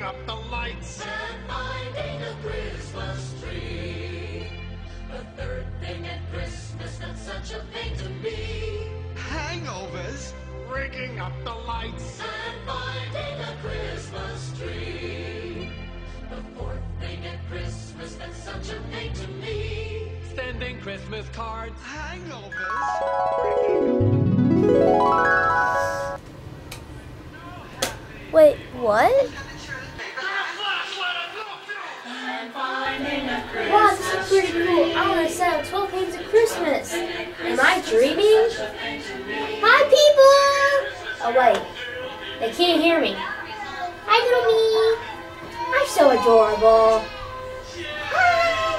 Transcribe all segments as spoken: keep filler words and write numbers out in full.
up the lights and finding a Christmas tree. The third thing at Christmas that's such a pain to me. Hangovers, rigging up the lights and finding a Christmas tree. The fourth thing at Christmas that's such a pain to me. Sending Christmas cards. Hangovers. Wait, what? Wow, this is pretty cool. I want to set up twelve paintings of Christmas. Am I dreaming? Hi, people! Oh, wait. They can't hear me. Hi, little me. I'm so adorable. Hi!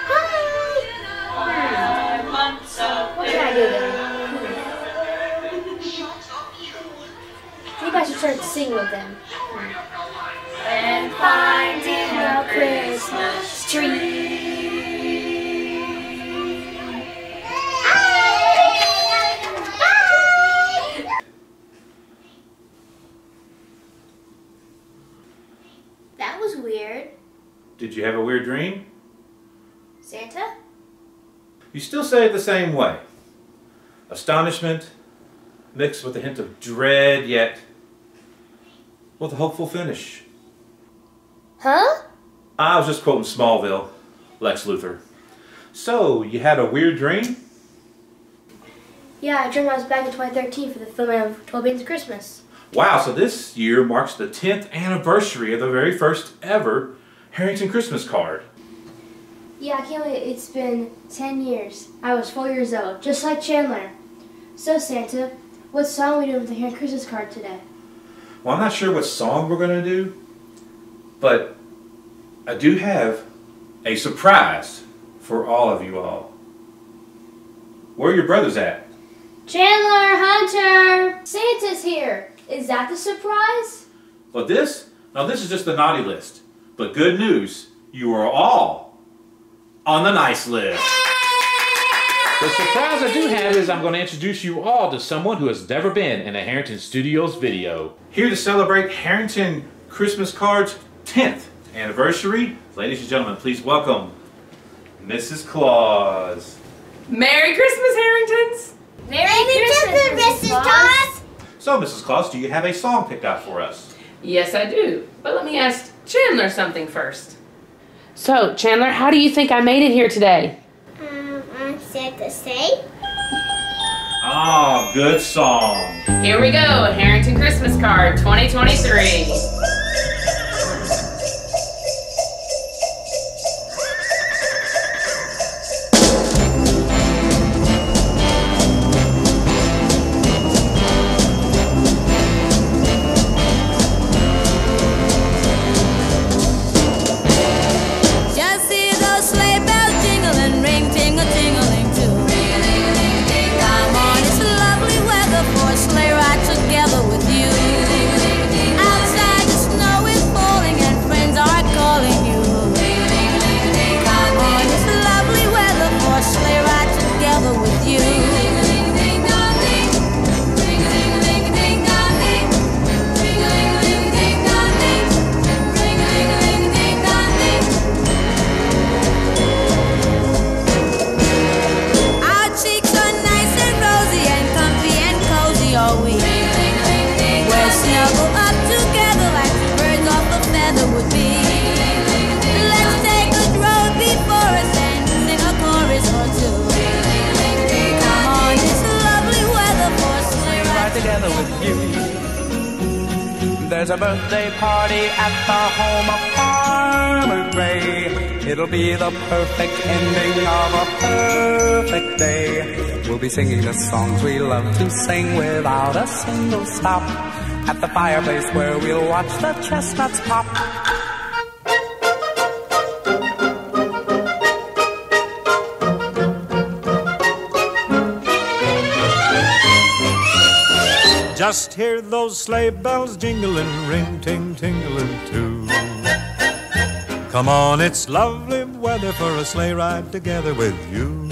Hi! Hmm. What can I do then? Maybe I should start singing with them. And finding a Christmas tree. That was weird. Did you have a weird dream? Santa? You still say it the same way. Astonishment mixed with a hint of dread, yet with a hopeful finish. Huh? I was just quoting Smallville, Lex Luthor. So, you had a weird dream? Yeah, I dreamt I was back in twenty thirteen for the filming of twelve Paintings of Christmas. Wow, so this year marks the tenth anniversary of the very first ever Harrington Christmas card. Yeah, I can't wait. It's been ten years. I was four years old, just like Chandler. So, Santa, what song are we doing with the Harrington Christmas card today? Well, I'm not sure what song we're going to do, but I do have a surprise for all of you all. Where are your brothers at? Chandler, Hunter, Santa's here. Is that the surprise? Well, this, now this is just the naughty list. But good news, you are all on the nice list. The surprise I do have is I'm going to introduce you all to someone who has never been in a Harrington Studios video. Here to celebrate Harrington Christmas Card's tenth anniversary, ladies and gentlemen, please welcome Missus Claus. Merry Christmas, Harringtons! Merry Christmas, Missus Claus! So, Missus Claus, do you have a song picked out for us? Yes, I do. But let me ask Chandler something first. So, Chandler, how do you think I made it here today? Um, I'm sad to say. Ah, good song. Here we go, Harrington Christmas Card twenty twenty-three. There's a birthday party at the home of Farmer Gray. It'll be the perfect ending of a perfect day. We'll be singing the songs we love to sing without a single stop. At the fireplace where we'll watch the chestnuts pop. Just hear those sleigh bells jingling, ring, ting, tingling too. Come on, it's lovely weather for a sleigh ride together with you.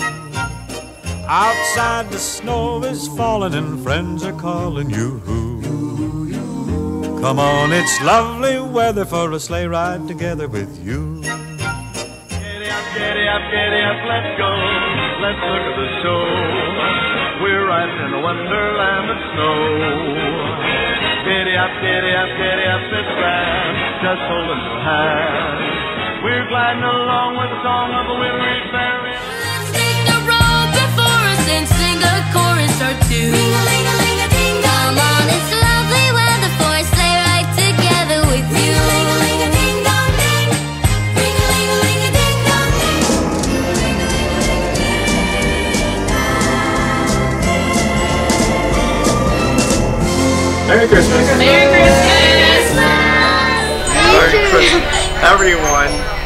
Outside the snow is falling and friends are calling you. Come on, it's lovely weather for a sleigh ride together with you. Giddy up, giddy up, giddy up, let's go. Let's look at the show. We're riding in a wonderland of snow. Giddy up, giddy up, giddy up, it's grand. Just holding the hand. We're gliding along with the song of a wintry fairy. Let's take the road before us and sing a chorus or two. Ring-a-ling-a-ling-a-ding dong. Come on, it's lovely weather for a sleigh ride together with you. Ring-a-ling-a-ling-a-ding dong ding. Ring-a-ling-a-ling-a-ding dong ding. Merry Christmas. Merry Christmas. Merry Christmas, everyone.